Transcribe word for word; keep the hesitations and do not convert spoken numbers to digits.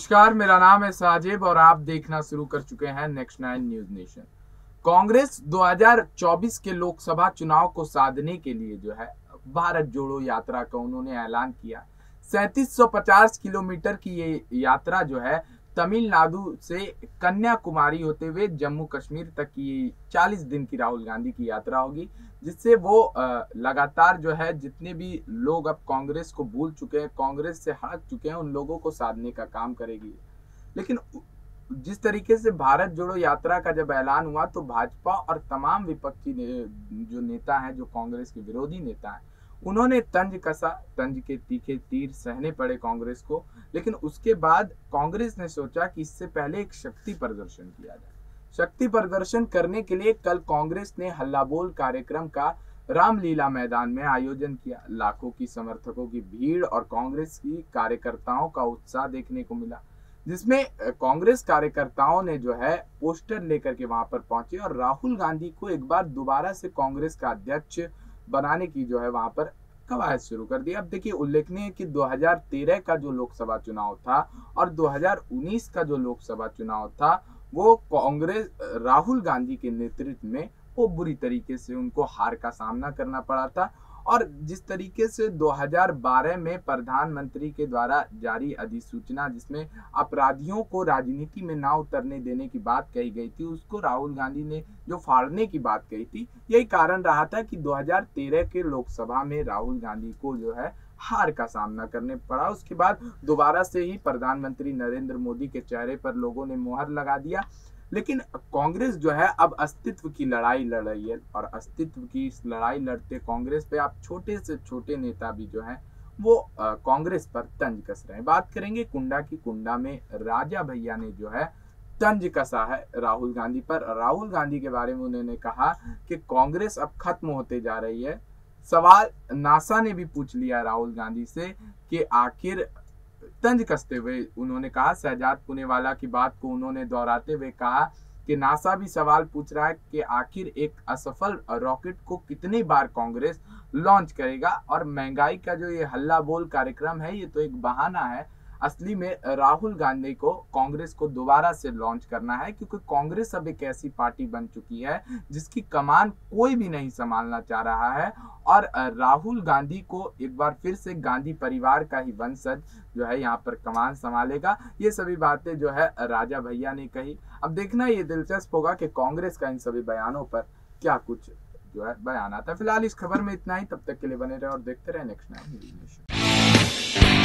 नमस्कार, मेरा नाम है साजिब और आप देखना शुरू कर चुके हैं next nine news nation. Congress दो हज़ार चौबीस के लोकसभा चुनाव को साधने के लिए जो है भारत जोड़ो यात्रा का उन्होंने ऐलान किया। सैंतीस सौ पचास किलोमीटर की ये यात्रा जो है तमिलनाडु से कन्याकुमारी होते हुए जम्मू कश्मीर तक की चालीस दिन की राहुल गांधी की यात्रा होगी, जिससे वो लगातार जो है जितने भी लोग अब कांग्रेस को भूल चुके हैं, कांग्रेस से हट चुके हैं, उन लोगों को साधने का काम करेगी। लेकिन जिस तरीके से भारत जोड़ो यात्रा का जब ऐलान हुआ तो भाजपा और तमाम विपक्षी ने, जो नेता हैं, जो कांग्रेस के विरोधी नेता हैं, उन्होंने तंज कसा। तंज के तीखे तीर सहने पड़े कांग्रेस को। लेकिन उसके बाद कांग्रेस ने सोचा कि इससे पहले एक शक्ति प्रदर्शन किया जाए। शक्ति प्रदर्शन करने के लिए कल कांग्रेस ने हल्ला बोल कार्यक्रम का रामलीला मैदान में आयोजन किया। लाखों की समर्थकों की भीड़ और कांग्रेस की कार्यकर्ताओं का उत्साह देखने को मिला, जिसमें कांग्रेस कार्यकर्ताओं ने जो है पोस्टर लेकर के वहां पर पहुंचे और राहुल गांधी को एक बार दोबारा से कांग्रेस का अध्यक्ष बनाने की जो है वहां पर कवायद शुरू कर दी। अब देखिए, उल्लेखनीय है कि दो हज़ार तेरह का जो लोकसभा चुनाव था और दो हज़ार उन्नीस का जो लोकसभा चुनाव था, वो कांग्रेस राहुल गांधी के नेतृत्व में वो बुरी तरीके से उनको हार का सामना करना पड़ा था। और जिस तरीके से दो हज़ार बारह में प्रधानमंत्री के द्वारा जारी अधिसूचना, जिसमें अपराधियों को राजनीति में ना उतरने देने की बात कही गई थी, उसको राहुल गांधी ने जो फाड़ने की बात कही थी, यही कारण रहा था कि दो हज़ार तेरह के लोकसभा में राहुल गांधी को जो है हार का सामना करने पड़ा। उसके बाद दोबारा से ही प्रधानमंत्री नरेंद्र मोदी के चेहरे पर लोगों ने मुहर लगा दिया। लेकिन कांग्रेस जो है अब अस्तित्व की लड़ाई लड़ रही है और अस्तित्व की इस लड़ाई लड़ते कांग्रेस पे आप छोटे से छोटे नेता भी जो हैं वो कांग्रेस पर तंज कस रहे हैं। बात करेंगे कुंडा की। कुंडा में राजा भैया ने जो है तंज कसा है राहुल गांधी पर। राहुल गांधी के बारे में उन्होंने कहा कि कांग्रेस अब खत्म होते जा रही है। सवाल नासा ने भी पूछ लिया राहुल गांधी से कि आखिर तंज कसते हुए उन्होंने कहा, शहजाद पुनेवाला की बात को उन्होंने दोहराते हुए कहा कि नासा भी सवाल पूछ रहा है कि आखिर एक असफल रॉकेट को कितनी बार कांग्रेस लॉन्च करेगा। और महंगाई का जो ये हल्ला बोल कार्यक्रम है, ये तो एक बहाना है। असली में राहुल गांधी को कांग्रेस को दोबारा से लॉन्च करना है, क्योंकि कांग्रेस अब एक ऐसी पार्टी बन चुकी है जिसकी कमान कोई भी नहीं संभालना चाह रहा है। और राहुल गांधी को एक बार फिर से गांधी परिवार का ही वंशज जो है यहाँ पर कमान संभालेगा। ये सभी बातें जो है राजा भैया ने कही। अब देखना ये दिलचस्प होगा कि कांग्रेस का इन सभी बयानों पर क्या कुछ जो है बयान आता है। फिलहाल इस खबर में इतना ही। तब तक के लिए बने रहे और देखते रहे नेक्स्ट नाइन न्यूज़ नेशन।